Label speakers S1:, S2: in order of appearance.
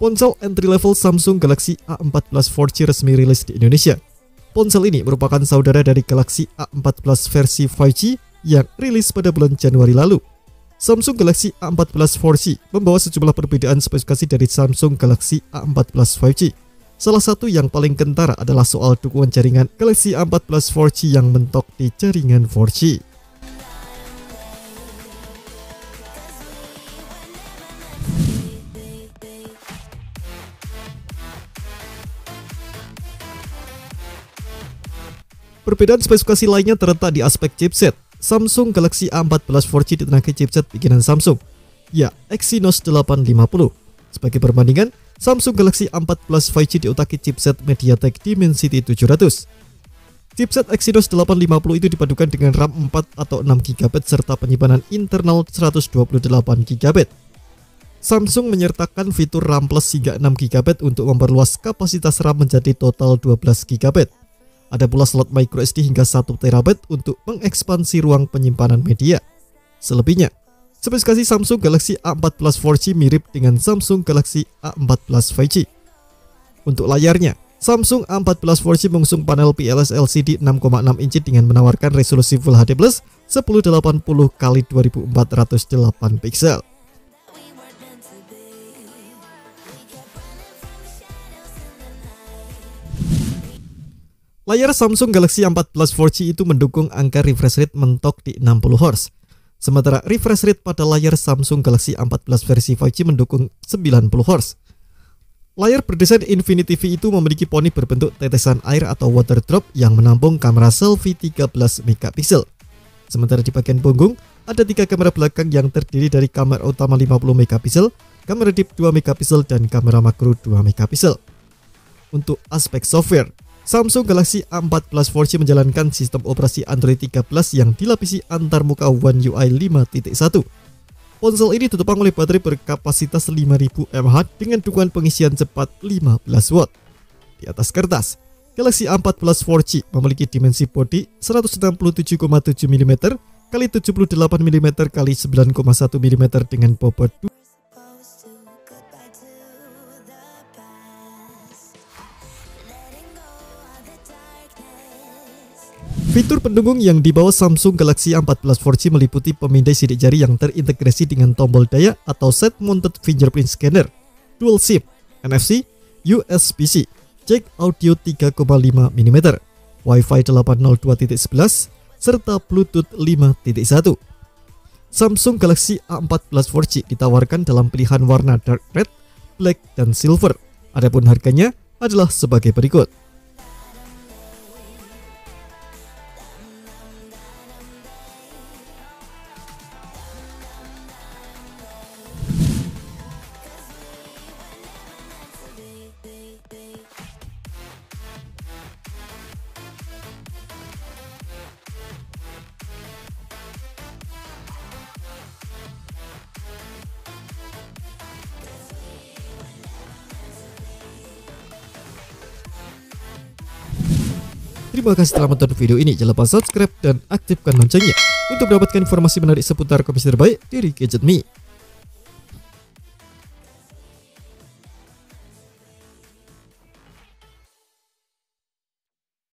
S1: Ponsel entry-level Samsung Galaxy A14 4G resmi rilis di Indonesia. Ponsel ini merupakan saudara dari Galaxy A14 versi 5G yang rilis pada bulan Januari lalu. Samsung Galaxy A14 4G membawa sejumlah perbedaan spesifikasi dari Samsung Galaxy A14 5G. Salah satu yang paling kentara adalah soal dukungan jaringan Galaxy A14 4G yang mentok di jaringan 4G. Perbedaan spesifikasi lainnya terletak di aspek chipset. Samsung Galaxy A14 4G ditenagai chipset bikinan Samsung, ya Exynos 850. Sebagai perbandingan, Samsung Galaxy A14 5G diotaki chipset MediaTek Dimensity 700. Chipset Exynos 850 itu dipadukan dengan RAM 4 atau 6GB serta penyimpanan internal 128GB. Samsung menyertakan fitur RAM Plus hingga 6GB untuk memperluas kapasitas RAM menjadi total 12GB. Ada pula slot microSD hingga 1TB untuk mengekspansi ruang penyimpanan media. Selebihnya, spesifikasi Samsung Galaxy A14 4G mirip dengan Samsung Galaxy A14 5G. Untuk layarnya, Samsung A14 4G mengusung panel PLS LCD 6,6 inci dengan menawarkan resolusi Full HD+ 1080x2408 pixel. Layar Samsung Galaxy A14 4G itu mendukung angka refresh rate mentok di 60Hz. Sementara refresh rate pada layar Samsung Galaxy A14 versi 5G mendukung 90Hz. Layar berdesain Infinity V itu memiliki poni berbentuk tetesan air atau water drop yang menampung kamera selfie 13MP. Sementara di bagian punggung, ada 3 kamera belakang yang terdiri dari kamera utama 50MP, kamera deep 2MP, dan kamera makro 2MP. Untuk aspek software, Samsung Galaxy A14 4G menjalankan sistem operasi Android 13 yang dilapisi antarmuka One UI 5.1. Ponsel ini ditopang oleh baterai berkapasitas 5000 mAh dengan dukungan pengisian cepat 15W. Di atas kertas, Galaxy A14 4G memiliki dimensi bodi 167,7 mm x 78 mm x 9,1 mm dengan bobot 2. Fitur pendukung yang dibawa Samsung Galaxy A14 4G meliputi pemindai sidik jari yang terintegrasi dengan tombol daya atau Side Mounted Fingerprint Scanner, Dual SIM, NFC, USB-C, jack audio 3,5 mm, Wi-Fi 802.11, serta Bluetooth 5.1. Samsung Galaxy A14 4G ditawarkan dalam pilihan warna dark red, black, dan silver. Adapun harganya adalah sebagai berikut. Terima kasih telah menonton video ini. Jangan lupa subscribe dan aktifkan loncengnya untuk mendapatkan informasi menarik seputar komputer terbaik dari Gadget Me.